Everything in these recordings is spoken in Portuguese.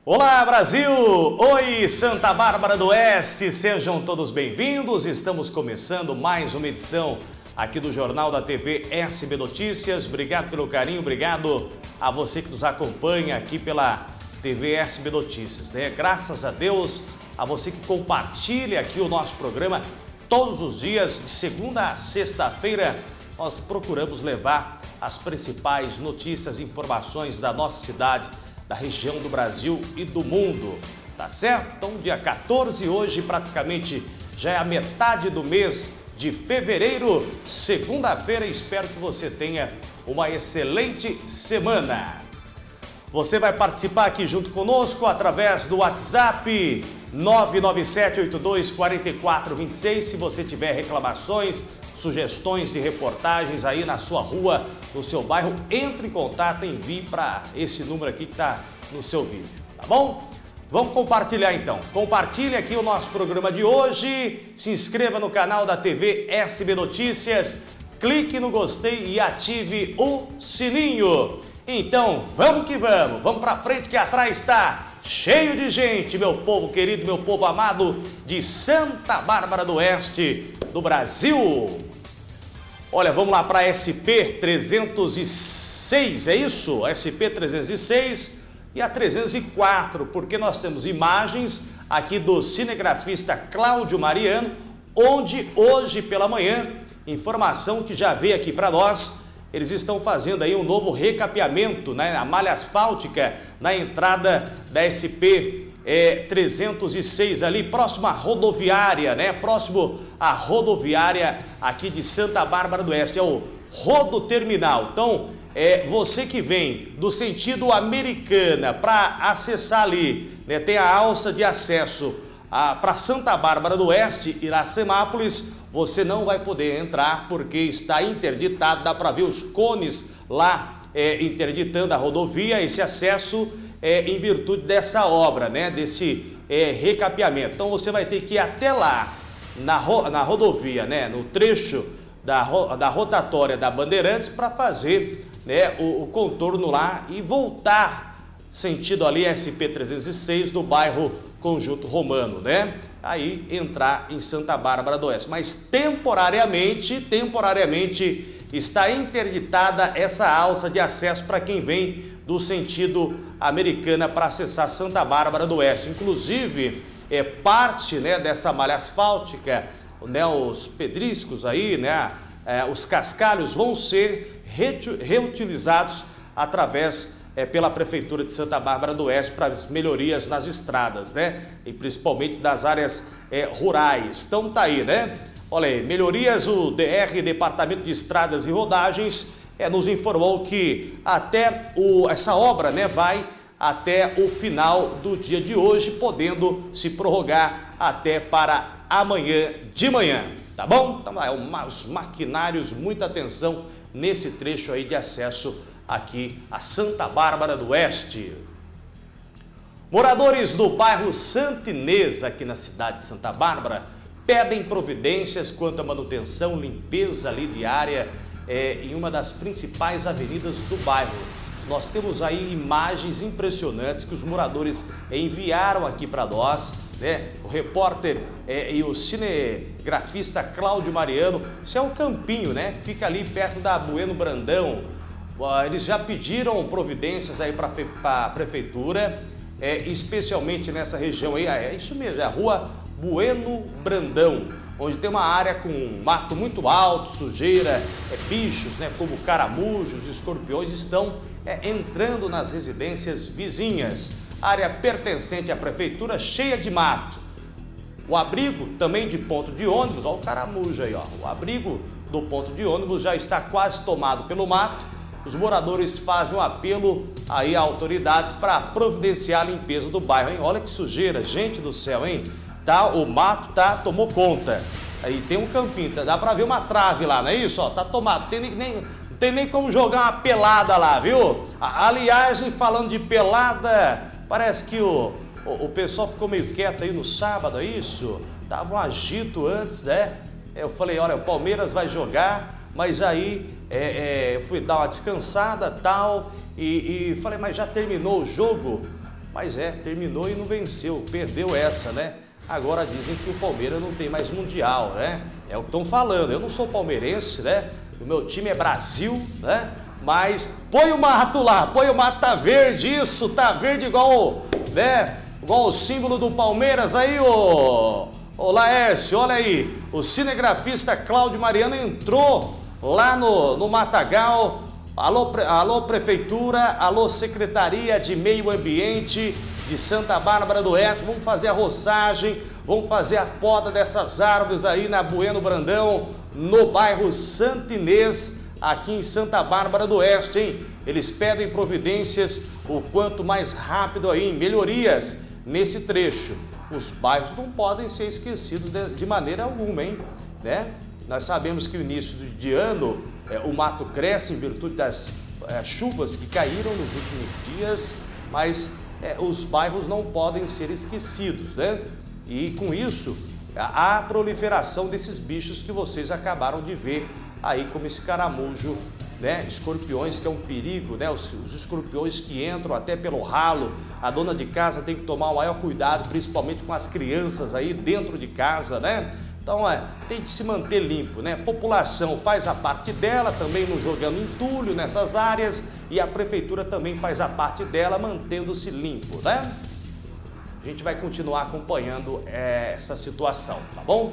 Olá, Brasil! Oi, Santa Bárbara do Oeste! Sejam todos bem-vindos. Estamos começando mais uma edição aqui do Jornal da TV SB Notícias. Obrigado pelo carinho, obrigado a você que nos acompanha aqui pela TV SB Notícias, né? Graças a Deus, a você que compartilha aqui o nosso programa todos os dias, de segunda a sexta-feira. Nós procuramos levar as principais notícias e informações da nossa cidade, da região do Brasil e do mundo, tá certo? Então, dia 14 hoje, praticamente já é a metade do mês de fevereiro, segunda-feira. Espero que você tenha uma excelente semana. Você vai participar aqui junto conosco através do WhatsApp 997824426. Se você tiver reclamações, sugestões de reportagens aí na sua rua, no seu bairro, entre em contato, envie para esse número aqui que está no seu vídeo, tá bom? Vamos compartilhar então. Compartilhe aqui o nosso programa de hoje, se inscreva no canal da TV SB Notícias, clique no gostei e ative o sininho. Então, vamos que vamos para frente que atrás está cheio de gente, meu povo querido, meu povo amado de Santa Bárbara do Oeste, do Brasil. Olha, vamos lá para a SP306, é isso? SP306 e a 304, porque nós temos imagens aqui do cinegrafista Cláudio Mariano, onde hoje pela manhã, informação que já veio aqui para nós, eles estão fazendo aí um novo recapeamento, né, a malha asfáltica na entrada da SP 306 ali, próximo à rodoviária, né? Próximo à rodoviária aqui de Santa Bárbara do Oeste, é o Rodoterminal. Então, você que vem do sentido Americana para acessar ali, né? Tem a alça de acesso para Santa Bárbara do Oeste, Iracemápolis, você não vai poder entrar porque está interditado, dá para ver os cones lá interditando a rodovia, esse acesso em virtude dessa obra, né, desse recapeamento. Então você vai ter que ir até lá, na rodovia, né, no trecho da rotatória da Bandeirantes para fazer, né, o contorno lá e voltar sentido ali SP306 no bairro Conjunto Romano, né? Aí entrar em Santa Bárbara do Oeste. Mas temporariamente está interditada essa alça de acesso para quem vem do sentido Americana para acessar Santa Bárbara do Oeste. Inclusive, parte, né, dessa malha asfáltica, né, os pedriscos aí, né, os cascalhos vão ser reutilizados através pela Prefeitura de Santa Bárbara do Oeste para as melhorias nas estradas, né, e principalmente das áreas rurais. Então tá aí, né? Olha aí, melhorias, o DR, Departamento de Estradas e Rodagens, nos informou que até essa obra, né, vai até o final do dia de hoje, podendo se prorrogar até para amanhã de manhã, tá bom? Então, os maquinários, muita atenção nesse trecho aí de acesso aqui a Santa Bárbara do Oeste. Moradores do bairro Santa Inês, aqui na cidade de Santa Bárbara, pedem providências quanto à manutenção, limpeza ali diária em uma das principais avenidas do bairro. Nós temos aí imagens impressionantes que os moradores enviaram aqui para nós, né? O repórter e o cinegrafista Cláudio Mariano. Isso é o campinho, né? Fica ali perto da Bueno Brandão. Eles já pediram providências aí para a prefeitura, especialmente nessa região aí. É isso mesmo, é a rua Bueno Brandão, onde tem uma área com mato muito alto, sujeira, bichos, né, como caramujos, escorpiões estão entrando nas residências vizinhas. Área pertencente à prefeitura cheia de mato. O abrigo também de ponto de ônibus, olha o caramujo aí, ó. O abrigo do ponto de ônibus já está quase tomado pelo mato. Os moradores fazem um apelo aí a autoridades para providenciar a limpeza do bairro, hein? Olha que sujeira, gente do céu, hein? Tá, o mato tomou conta. Aí tem um campinho, dá para ver uma trave lá, não é isso? Ó, tá tomado, não tem nem como jogar uma pelada lá, viu? Aliás, falando de pelada, parece que o pessoal ficou meio quieto aí no sábado, é isso? Tava um agito antes, né? Eu falei, olha, o Palmeiras vai jogar, mas aí fui dar uma descansada tal, e falei, mas já terminou o jogo? Mas terminou e não venceu, perdeu essa, né? Agora dizem que o Palmeiras não tem mais Mundial, né? É o que estão falando. Eu não sou palmeirense, né? O meu time é Brasil, né? Mas põe o mato lá, põe o mato, tá verde isso, tá verde igual, né? Igual o símbolo do Palmeiras aí, ô Laércio, olha aí. O cinegrafista Cláudio Mariano entrou lá no Matagal. Alô Prefeitura, alô Secretaria de Meio Ambiente de Santa Bárbara do Oeste, vamos fazer a roçagem, vamos fazer a poda dessas árvores aí na Bueno Brandão, no bairro Santo Inês, aqui em Santa Bárbara do Oeste, hein? Eles pedem providências o quanto mais rápido aí, melhorias nesse trecho. Os bairros não podem ser esquecidos de maneira alguma, hein? Né? Nós sabemos que no início de ano o mato cresce em virtude das chuvas que caíram nos últimos dias, mas os bairros não podem ser esquecidos, né? E com isso, a proliferação desses bichos que vocês acabaram de ver aí, como esse caramujo, né? Escorpiões, que é um perigo, né? Os escorpiões que entram até pelo ralo. A dona de casa tem que tomar o maior cuidado, principalmente com as crianças aí dentro de casa, né? Então, tem que se manter limpo, né? A população faz a parte dela, também não jogando entulho nessas áreas, e a prefeitura também faz a parte dela, mantendo-se limpo, né? A gente vai continuar acompanhando essa situação, tá bom?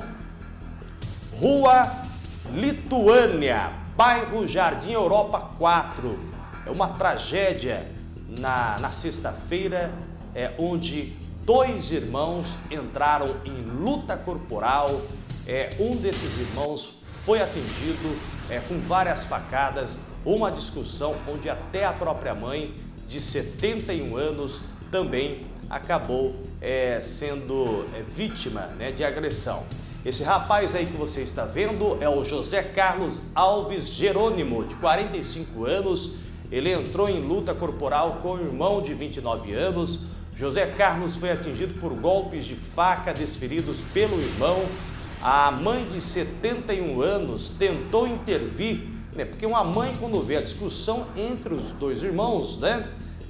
Rua Lituânia, bairro Jardim Europa 4. É uma tragédia na sexta-feira, onde 2 irmãos entraram em luta corporal. Um desses irmãos foi atingido com várias facadas, uma discussão onde até a própria mãe, de 71 anos, também acabou sendo vítima, né, de agressão. Esse rapaz aí que você está vendo é o José Carlos Alves Jerônimo, de 45 anos. Ele entrou em luta corporal com o irmão de 29 anos. José Carlos foi atingido por golpes de faca desferidos pelo irmão. A mãe de 71 anos tentou intervir, né? Porque uma mãe, quando vê a discussão entre os 2 irmãos, né?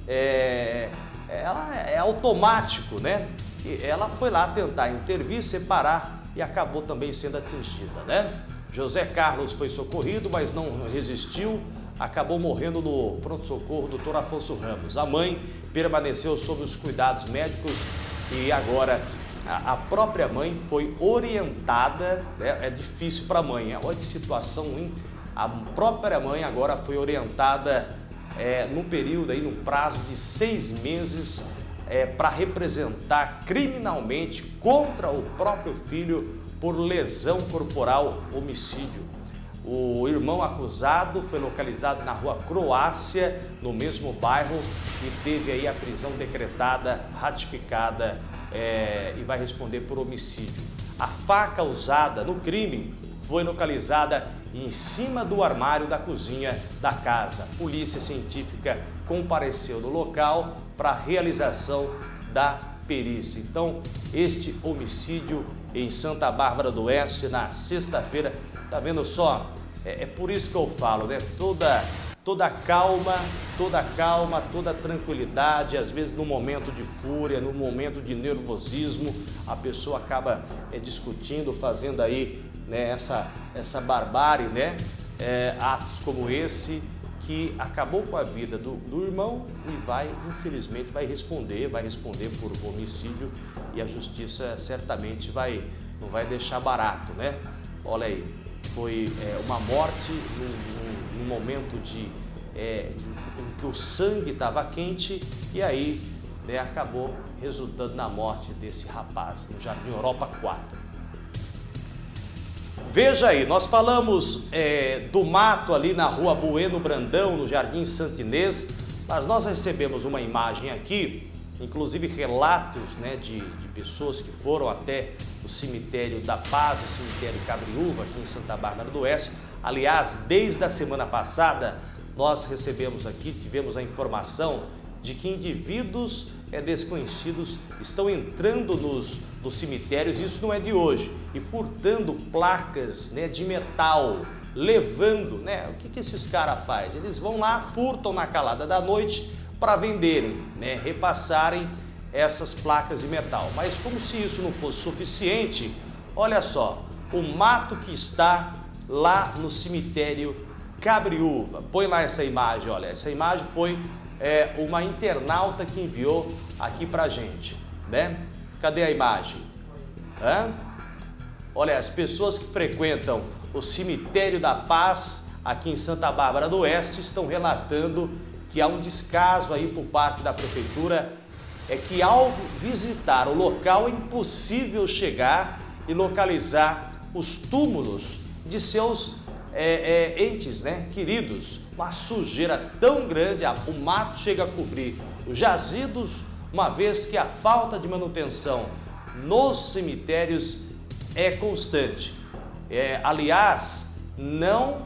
Ela é automático, né? E ela foi lá tentar intervir, separar e acabou também sendo atingida, né? José Carlos foi socorrido, mas não resistiu, acabou morrendo no pronto-socorro Dr. Afonso Ramos. A mãe permaneceu sob os cuidados médicos e agora a própria mãe foi orientada, né? É difícil para a mãe, olha que situação ruim. A própria mãe agora foi orientada num período, aí, num prazo de 6 meses, para representar criminalmente contra o próprio filho por lesão corporal, homicídio. O irmão acusado foi localizado na rua Croácia, no mesmo bairro, e teve aí a prisão decretada, ratificada, e vai responder por homicídio. A faca usada no crime foi localizada em cima do armário da cozinha da casa. Polícia científica compareceu no local para a realização da perícia. Então, este homicídio em Santa Bárbara do Oeste, na sexta-feira, tá vendo só? É por isso que eu falo, né? Toda calma, toda tranquilidade. Às vezes, no momento de fúria, no momento de nervosismo, a pessoa acaba discutindo, fazendo aí, né, essa barbárie, né? Atos como esse, que acabou com a vida do irmão e infelizmente, vai responder por homicídio, e a justiça certamente não vai deixar barato, né? Olha aí, foi uma morte num momento em que o sangue estava quente, e aí, né, acabou resultando na morte desse rapaz no Jardim Europa 4. Veja aí, nós falamos do mato ali na rua Bueno Brandão, no Jardim Santo Inês, mas nós recebemos uma imagem aqui, inclusive relatos, né, de pessoas que foram até o cemitério da Paz, o cemitério Cabriúva, aqui em Santa Bárbara do Oeste. Aliás, desde a semana passada, nós recebemos aqui, tivemos a informação de que indivíduos desconhecidos estão entrando nos cemitérios, isso não é de hoje, e furtando placas, né, de metal, levando, né? O que esses caras fazem? Eles vão lá, furtam na calada da noite para venderem, né, repassarem essas placas de metal. Mas como se isso não fosse suficiente, olha só, o mato que está lá no cemitério Cabriúva. Põe lá essa imagem, olha, essa imagem foi uma internauta que enviou aqui pra gente, né? Cadê a imagem? Olha, as pessoas que frequentam o Cemitério da Paz aqui em Santa Bárbara do Oeste estão relatando que há um descaso aí por parte da prefeitura, que ao visitar o local é impossível chegar e localizar os túmulos de seus entes, né, queridos. Uma sujeira tão grande, o mato chega a cobrir os jazidos, uma vez que a falta de manutenção nos cemitérios é constante. Aliás, não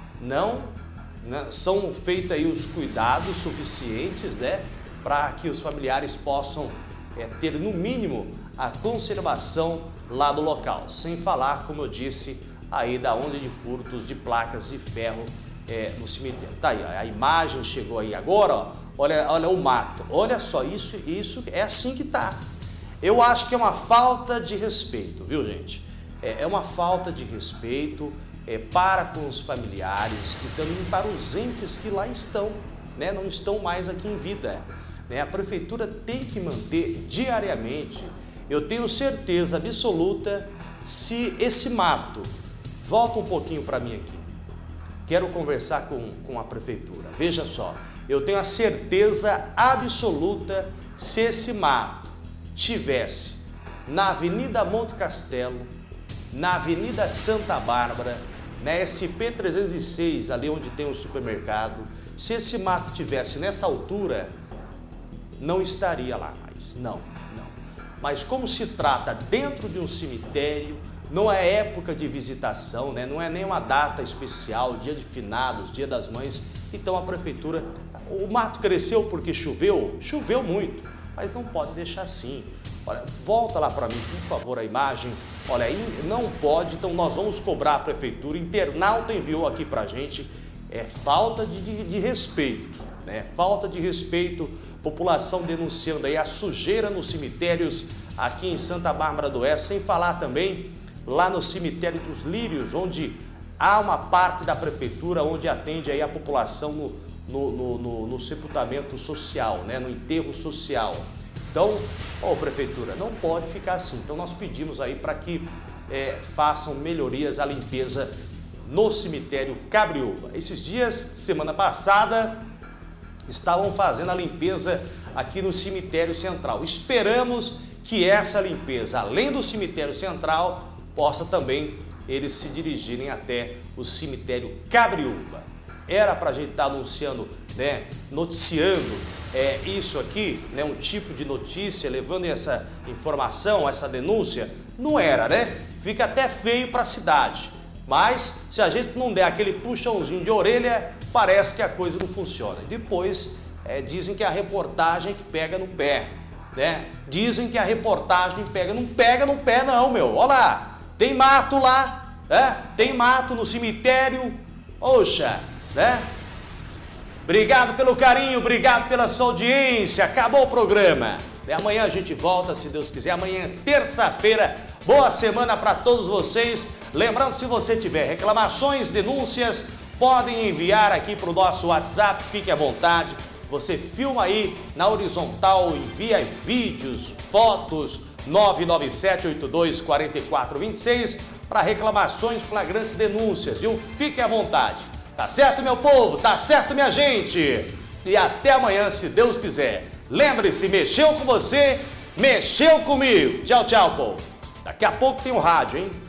são feitos aí os cuidados suficientes, né, para que os familiares possam ter no mínimo a conservação lá do local, sem falar, como eu disse, aí da onda de furtos de placas de ferro no cemitério. Tá aí, a imagem chegou aí agora, ó, olha o mato, olha só, isso é assim que tá. Eu acho que é uma falta de respeito, viu, gente? É uma falta de respeito para com os familiares e também para os entes que lá estão, né? Não estão mais aqui em vida, né? A prefeitura tem que manter diariamente, eu tenho certeza absoluta, se esse mato, volta um pouquinho para mim aqui, quero conversar com a prefeitura, veja só, eu tenho a certeza absoluta, se esse mato tivesse na Avenida Monte Castelo, na Avenida Santa Bárbara, na SP 306, ali onde tem o supermercado, se esse mato tivesse nessa altura, não estaria lá mais, não. Mas como se trata dentro de um cemitério, não é época de visitação, né? Não é nem uma data especial, dia de finados, dia das mães, então a prefeitura, o mato cresceu porque choveu muito, mas não pode deixar assim. Olha, volta lá para mim, por favor, a imagem. Olha, aí não pode, então nós vamos cobrar a prefeitura. Internauta enviou aqui pra gente, falta de respeito, né? Falta de respeito, população denunciando aí a sujeira nos cemitérios aqui em Santa Bárbara do Oeste, sem falar também lá no cemitério dos Lírios, onde há uma parte da prefeitura onde atende aí a população no sepultamento social, né? No enterro social. Então, prefeitura, não pode ficar assim. Então nós pedimos aí para que façam melhorias à limpeza no cemitério Cabriúva. Esses dias, semana passada, estavam fazendo a limpeza aqui no cemitério central. Esperamos que essa limpeza, além do cemitério central, possa também eles se dirigirem até o cemitério Cabriúva. Era para a gente estar anunciando, né, noticiando isso aqui, né, um tipo de notícia, levando essa informação, essa denúncia, não era, né? Fica até feio para a cidade, mas se a gente não der aquele puxãozinho de orelha, parece que a coisa não funciona. Depois dizem que a reportagem que pega no pé, né? Dizem que a reportagem pega no pé não, meu. Olha lá, tem mato lá, tem mato no cemitério, poxa, né? Obrigado pelo carinho, obrigado pela sua audiência. Acabou o programa. E amanhã a gente volta, se Deus quiser. Amanhã, terça-feira. Boa semana para todos vocês. Lembrando, se você tiver reclamações, denúncias, podem enviar aqui para o nosso WhatsApp. Fique à vontade. Você filma aí na horizontal, envia vídeos, fotos, 997824426 para reclamações, flagrantes, denúncias, viu? Fique à vontade. Tá certo, meu povo? Tá certo, minha gente? E até amanhã, se Deus quiser. Lembre-se, mexeu com você, mexeu comigo. Tchau, tchau, povo. Daqui a pouco tem um rádio, hein?